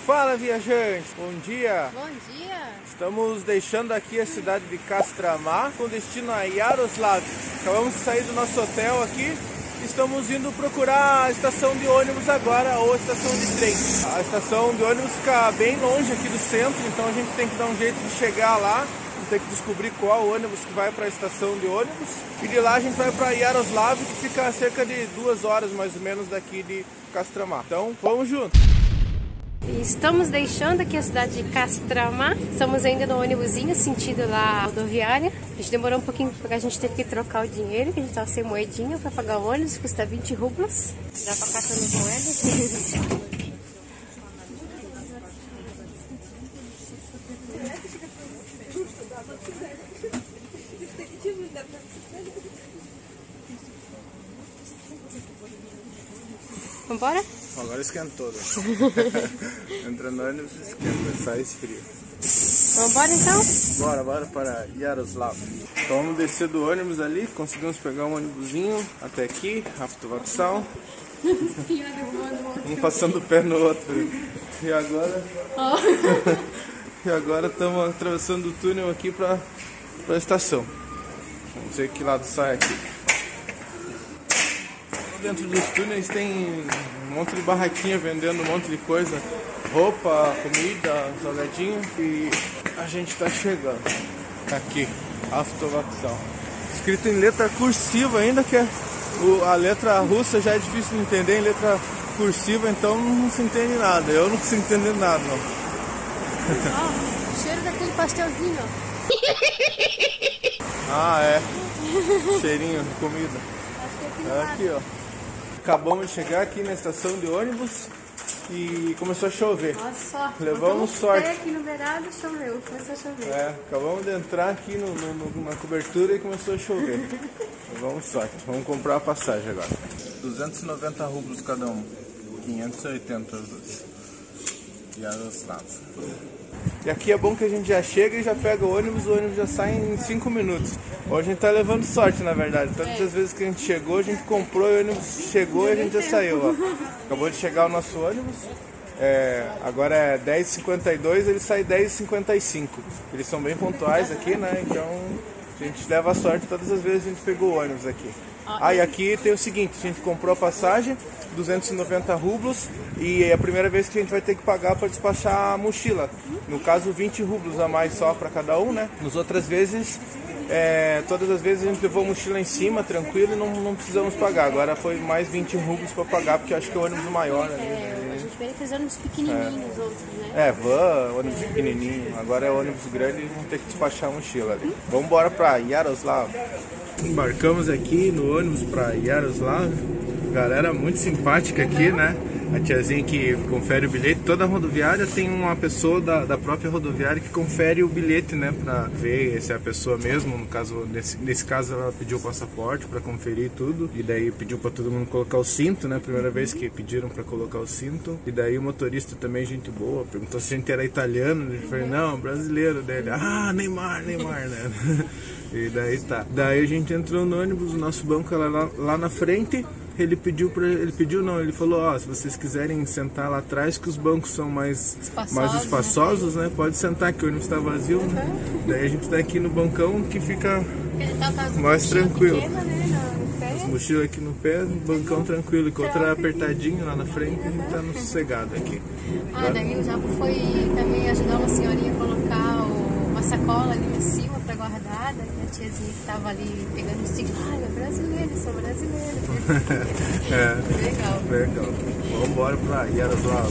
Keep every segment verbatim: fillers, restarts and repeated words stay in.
Fala, viajantes, bom dia! Bom dia! Estamos deixando aqui a cidade de Kostróma com destino a Yaroslav. Acabamos de sair do nosso hotel aqui e estamos indo procurar a estação de ônibus agora ou a estação de trem. A estação de ônibus fica bem longe aqui do centro, então a gente tem que dar um jeito de chegar lá. Tem que descobrir qual ônibus que vai para a estação de ônibus e de lá a gente vai para Yaroslav, que fica a cerca de duas horas mais ou menos daqui de Kostróma. Então vamos junto! Estamos deixando aqui a cidade de Kostróma. Estamos ainda no ônibusinho, sentido lá rodoviária. A gente demorou um pouquinho porque a gente teve que trocar o dinheiro, que a gente estava sem moedinha para pagar o ônibus, custa vinte rublos. Já para caçando moedas. Vambora? Agora esquentou, né? Entra no ônibus e esquenta, sai frio. Vambora então? Bora, bora para Yaroslav. Então vamos descer do ônibus ali, conseguimos pegar um ônibusinho até aqui, Autovaxal. Um passando o pé no outro. E agora... Oh. E agora estamos atravessando o túnel aqui para a estação. Vamos ver que lado sai aqui. Dentro dos túneis tem um monte de barraquinha vendendo um monte de coisa, roupa, comida, salgadinho, e a gente está chegando aqui, Autovaxal. Escrito em letra cursiva ainda, que é o, a letra russa já é difícil de entender em letra cursiva, então não se entende nada. Eu não consigo entender nada, não. Oh, cheiro daquele pastelzinho. Ah, é. Cheirinho de comida. É aqui, ó. Acabamos de chegar aqui na estação de ônibus e começou a chover. Nossa, sorte. Levamos sorte. Aqui no beirado choveu, começou a chover. É, acabamos de entrar aqui no, no, na cobertura e começou a chover. Levamos sorte. Vamos comprar a passagem agora. duzentos e noventa rublos cada um. quinhentos e oitenta os dois. Yaroslav. E aqui é bom que a gente já chega e já pega o ônibus, o ônibus já sai em cinco minutos. Hoje a gente tá levando sorte, na verdade. Todas as vezes que a gente chegou, a gente comprou e o ônibus chegou e a gente já saiu. Ó. Acabou de chegar o nosso ônibus. É, agora é dez e cinquenta e dois, ele sai dez e cinquenta e cinco. Eles são bem pontuais aqui, né? Então a gente leva a sorte todas as vezes que a gente pegou o ônibus aqui. Ah, e aqui tem o seguinte, a gente comprou a passagem, duzentos e noventa rublos, e é a primeira vez que a gente vai ter que pagar para despachar a mochila. No caso, vinte rublos a mais só para cada um, né? Nas outras vezes, é, todas as vezes a gente levou a mochila em cima, tranquilo, e não, não precisamos pagar. Agora foi mais vinte rublos para pagar, porque eu acho que é o ônibus maior, né? É, a gente veio fazer ônibus pequenininhos, é. Outros, né? É, van, ônibus pequenininho. Agora é ônibus grande e vamos ter que despachar a mochila ali. Vamos embora para Yaroslav. Embarcamos aqui no ônibus para Yaroslav. Galera muito simpática aqui, né? A tiazinha que confere o bilhete. Toda rodoviária tem uma pessoa da, da própria rodoviária que confere o bilhete, né? Pra ver se é a pessoa mesmo. No caso, nesse, nesse caso ela pediu o passaporte para conferir tudo. E daí pediu para todo mundo colocar o cinto, né? Primeira vez que pediram para colocar o cinto. E daí o motorista também, gente boa, perguntou se a gente era italiano. Eu falei, não, brasileiro dele. Ah, Neymar, Neymar, né? E daí tá. Daí a gente entrou no ônibus, o nosso banco era lá, lá na frente. Ele pediu para ele pediu não, ele falou, ó, se vocês quiserem sentar lá atrás, que os bancos são mais espaçosos, mais espaçosos, né? né? Pode sentar que o ônibus está vazio, né? Uhum. Daí a gente tá aqui no bancão que fica tá, tá, mais tranquilo. Pequena, né? As mochilas aqui no pé, bancão tranquilo, com outra apertadinho lá na frente, a gente tá no sossegado aqui. Ah, Agora... daí o Japo foi também ajudar uma senhorinha a colocar o, uma sacola ali em cima para guardar, daí a tiazinha que tava ali pegando o stick, ah, é brasileiro, sou brasileiro. É, legal. Legal. Vamos embora para Yaroslav.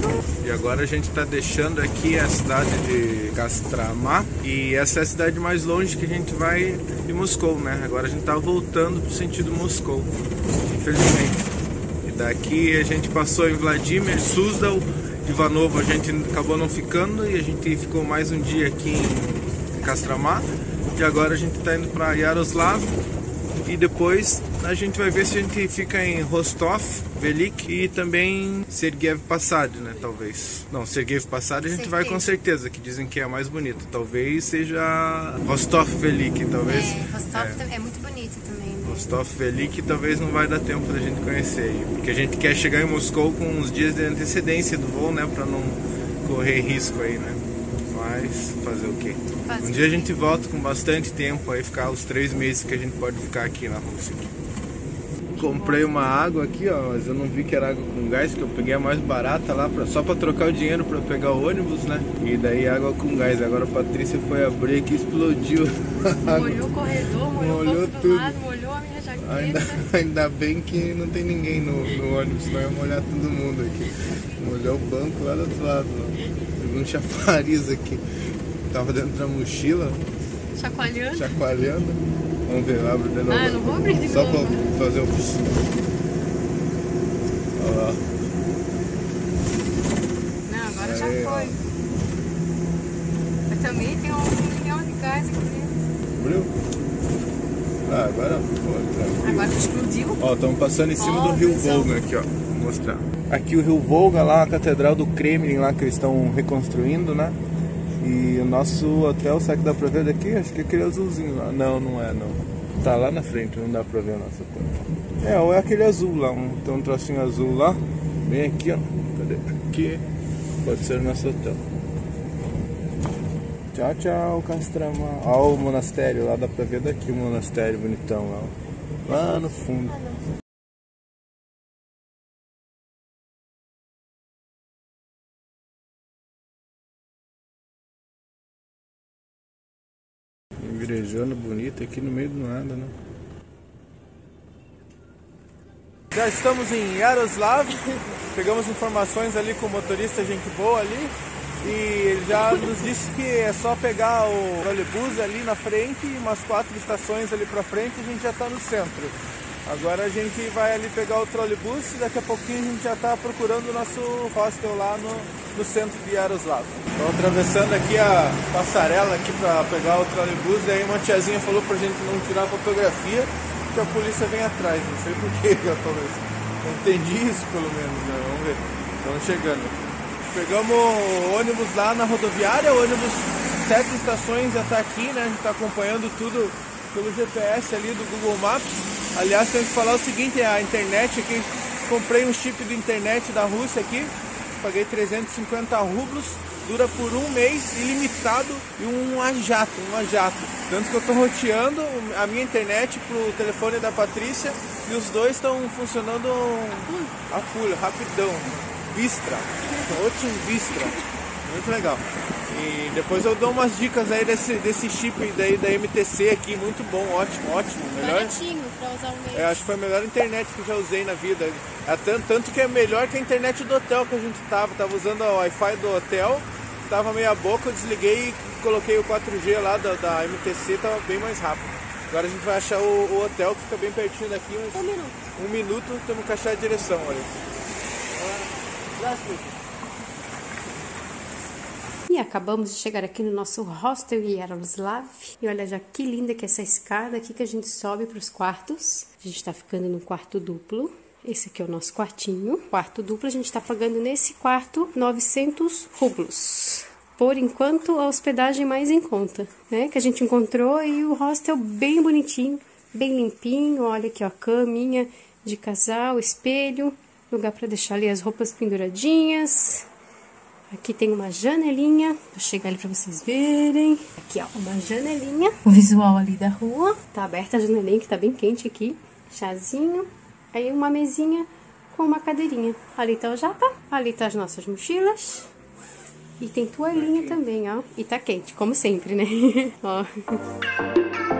E agora a gente está deixando aqui a cidade de Kostróma. E essa é a cidade mais longe que a gente vai de Moscou, né? Agora a gente está voltando para o sentido Moscou, infelizmente. E daqui a gente passou em Vladimir, Suzdal, Ivanovo a gente acabou não ficando. E a gente ficou mais um dia aqui em Kostróma. E agora a gente está indo para Yaroslav. E depois a gente vai ver se a gente fica em Rostov, Velik e também Sergev Posad, né? Talvez. Não, Sergev Posad a gente certeza. vai com certeza, que dizem que é a mais bonita. Talvez seja Rostov, Velik, talvez. É, Rostov é, é muito bonito também, né? Rostov, Velik talvez não vai dar tempo da gente conhecer aí. Porque a gente quer chegar em Moscou com uns dias de antecedência do voo, né? Pra não correr risco aí, né? Mas fazer o quê? Um dia a gente volta com bastante tempo aí, ficar os três meses que a gente pode ficar aqui na Rússia. Comprei uma água aqui, ó, mas eu não vi que era água com gás, que eu peguei a mais barata lá, pra, só pra trocar o dinheiro pra pegar o ônibus, né? E daí água com gás. Agora a Patrícia foi abrir aqui e explodiu. Molhou o corredor, molhou, molhou o tudo. Lado, molhou a minha jaqueta. Ainda, ainda bem que não tem ninguém no, no ônibus, senão ia molhar todo mundo aqui. Molhou o banco lá do outro lado, ó. Pegou um chafariz aqui. Tava dentro da mochila. Chacoalhando. Chacoalhando. Vamos ver, abre de novo. Ah, não vou abrir de Só novo. Só pra fazer o... Olha lá. Não, agora aí, já foi. Ó. Mas também tem um milhão de gás aqui dentro. Abriu? Ah, agora foi. Agora explodiu. Ó, estamos passando em cima oh, do Rio Volga aqui, ó. Vou mostrar. Aqui o Rio Volga, lá a Catedral do Kremlin, lá que eles estão reconstruindo, né? E o nosso hotel, será que dá pra ver daqui? Acho que é aquele azulzinho lá. Não, não é não. Tá lá na frente, não dá pra ver o nosso hotel. É, ou é aquele azul lá, um, tem um trocinho azul lá. Bem aqui, ó. Cadê? Aqui. Pode ser o nosso hotel. Tchau, tchau, Castrama. Ó o monastério lá, dá pra ver daqui o monastério bonitão lá. Lá no fundo. Igrejona bonita aqui no meio do nada, né? Já estamos em Yaroslav, pegamos informações ali com o motorista, gente boa ali, e ele já nos disse que é só pegar o trolebus ali na frente, umas quatro estações ali pra frente e a gente já tá no centro. Agora a gente vai ali pegar o trolebus e daqui a pouquinho a gente já tá procurando o nosso hostel lá no, no centro de Yaroslav. Estamos atravessando aqui a passarela aqui para pegar o trolebus, e aí uma tiazinha falou pra gente não tirar fotografia, que a polícia vem atrás. Não sei por que ela falou isso. Eu entendi isso pelo menos, né? Vamos ver. Estamos chegando. Pegamos o ônibus lá na rodoviária, o ônibus sete estações já tá aqui, né? A gente tá acompanhando tudo pelo G P S ali do Google Maps. Aliás, tenho que falar o seguinte, a internet aqui, comprei um chip de internet da Rússia aqui, paguei trezentos e cinquenta rublos, dura por um mês, ilimitado, e um a jato, um a jato. Tanto que eu estou roteando a minha internet pro telefone da Patrícia, e os dois estão funcionando a full, rapidão. Vistra, ótimo Vistra, muito legal. E depois eu dou umas dicas aí desse, desse chip daí da M T C aqui, muito bom, ótimo, ótimo. Melhor, baratinho pra usar um mês. É, acho que foi a melhor internet que eu já usei na vida. É, tanto, tanto que é melhor que a internet do hotel que a gente tava. Tava usando o Wi-Fi do hotel, tava meia boca, eu desliguei e coloquei o quatro G lá da, da M T C, tava bem mais rápido. Agora a gente vai achar o, o hotel que fica bem pertinho daqui, uns, um minuto. Um minuto, temos que achar a direção, olha. E acabamos de chegar aqui no nosso hostel em Yaroslav. E olha já que linda que é essa escada aqui que a gente sobe para os quartos. A gente está ficando no quarto duplo. Esse aqui é o nosso quartinho. Quarto duplo, a gente está pagando nesse quarto novecentos rublos. Por enquanto, a hospedagem mais em conta, né? Que a gente encontrou, e o hostel bem bonitinho, bem limpinho. Olha aqui, ó, caminha de casal, espelho, lugar para deixar ali as roupas penduradinhas. Aqui tem uma janelinha, vou chegar ali pra vocês verem. Aqui, ó, uma janelinha. O visual ali da rua. Tá aberta a janelinha, que tá bem quente aqui. Chazinho. Aí uma mesinha com uma cadeirinha. Ali tá o japa, ali tá as nossas mochilas. E tem toalhinha também, ó. E tá quente, como sempre, né? Ó.